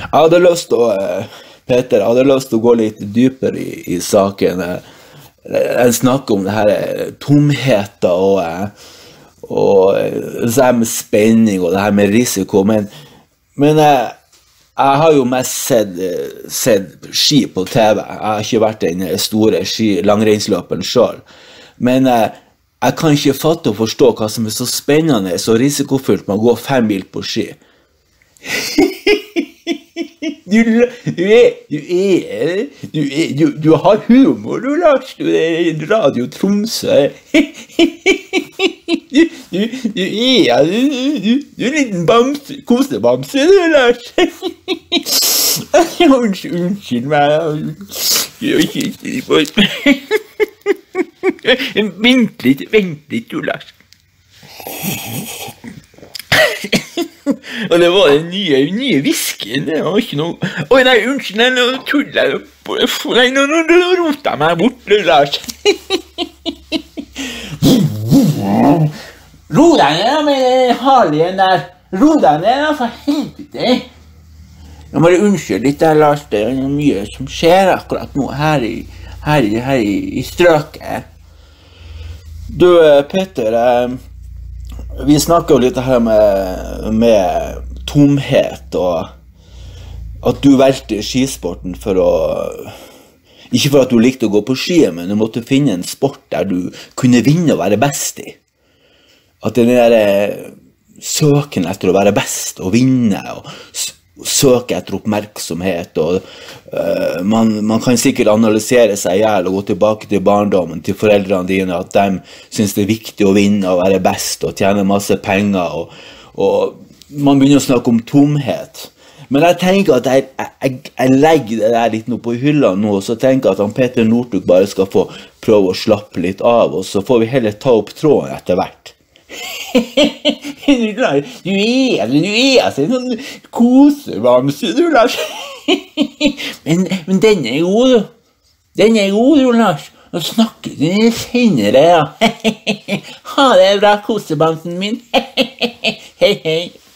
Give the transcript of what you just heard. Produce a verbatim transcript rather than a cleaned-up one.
Jeg hadde lyst til å, Peter, jeg hadde lyst til å gå litt dypere i, i saken. Jeg snakker om det her tomheter og, og det her med spenning og det her med risiko, men, men jeg, jeg har jo mest sett, sett ski på T V. Jeg har ikke vært den store ski, langrennsløperen selv. Men jeg, jeg kan ikke fatte og forstå hva som er så spennende, så risikofullt med å gå fem mil på ski. Du, du, er, du, er, du, er, du, du har humor, du Lars, du er Radio Tromsø. Du, du, du er, du, du, du er en liten bamse, kosebamse, du Lars. Unnskyld, unnskyld meg. Vent litt, vent litt, du Lars. Og det var den nye, nye whiskyen, det var ikke noe... Oi, nei, unnskyld, nei, nå tuller jeg på... Nei, nå, nå, nå roter jeg meg bort, Lars. Ro deg ned med den Harleyen der. Ro deg ned, for helvete. Jeg må unnskylde litt der, Lars. Det er mye som skjer akkurat nå her i, her i, her i, i strøket. Du, Peter, eh... vi snakker jo litt her med, med tomhet og at du valgte skisporten for å, ikke for at du likte å gå på ski, men du måtte finne en sport der du kunne vinne og være best i. At den der søken etter å være best og vinne og søke etter oppmerksomhet og uh, man, man kan sikkert analysere seg ihjel og gå tilbake til barndommen, til foreldrene dine, at de synes det er viktig å vinne og være best og tjene masse penger og, og man begynner å snakke om tomhet. Men jeg tenker at jeg, jeg, jeg legger det der litt nå på hylla nå, og så tenker jeg at han Peter Northug bare skal få prøve å slappe litt av, og så får vi heller ta opp tråden etter hvert. Du er, du er, du er altså en sånn kosebamse, du Lars. men, men den er god, du. Den er god, du Lars. Nå snakker du senere, ja. Ha det bra, kosebamsen min. Hei, hei.